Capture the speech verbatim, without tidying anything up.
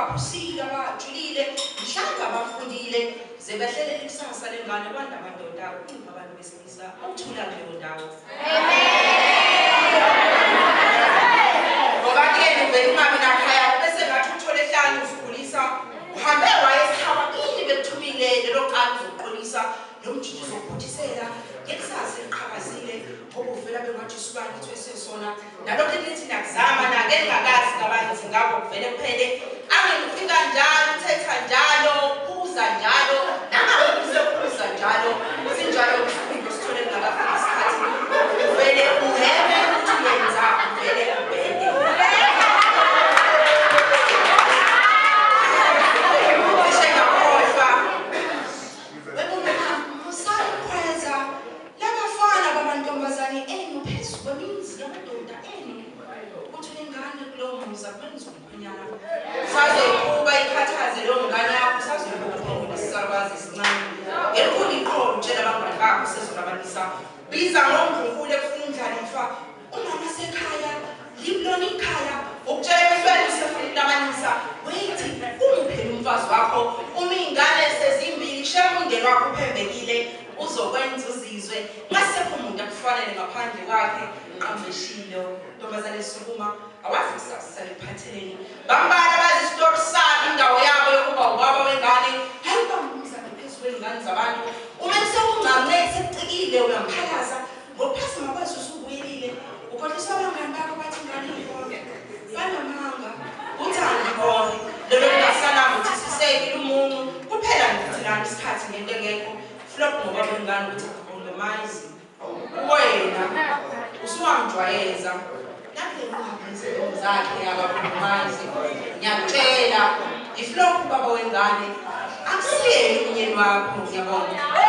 abaphusile abajulile mhlanga abafundile zebehlelela ikusasa lengane kwanda amadoda ukuba abantu besilisa ukuthula kuleyo ndawo. Ngoba ke uvela ungabi nakhaya bese ngathi uthole ehlanu uzikhulisa uhambe wayesikhaba ini bekuthumile lelo qala uzoqolisa lo mjiji uzokuputhisela ngekusasa eliqhakazile obuvela bengathi isibani thwesesona nalokho elithi nakuzama nake engakazi kabanzi ngabo kuvele kuphele angekufika njalo uthetha njalo uphuza njalo nangabe uphuza njalo sinjalo isifundo sithole ngabafika isikhathi uvele uhebe ukuthi yenza uvele ubhede sazokuba ikhathaze lo ngane yakho sazokuba isizalwazi esincane ngelikhulu iqolo utshela abangani bakho sezonabanisa biza ngomvunkule kufuna umdlalifa umama sekhaya liblona ikhaya ukutshela emehlweni usefuna intabanisa wethi umuphela umfazi wakho uma ingane sezimbili shema umndeni wakho uphembekile uzokwenza uzizwe ngasekho umuntu akufanele ngaphandle kwakhe qambeshilo ntombazane sukuma awazi kusasa liphatheleni bambala bazi story sakhe indawo yabo yokuba ubaba wengane hayiba umzana phezulu kwengane zabantu uma sekungcane sekucikile uyamphalaza ngophasi ngakwazi usubuyelile ukhohlisa abangani bakho bathi ingane ihole banamanga uthanda ihole lelo kungasananga ukuthi sisekile umuntu kuphela ngithilana isikhathi ngento engekho flop ngoba wengane ukuthi compromise wena usuwamjwayeza nakule ngaphansi zakhe akaphumumazi ngiyakutshela iflop baba wengane akusiyeni umnyeni wakho ngiyabona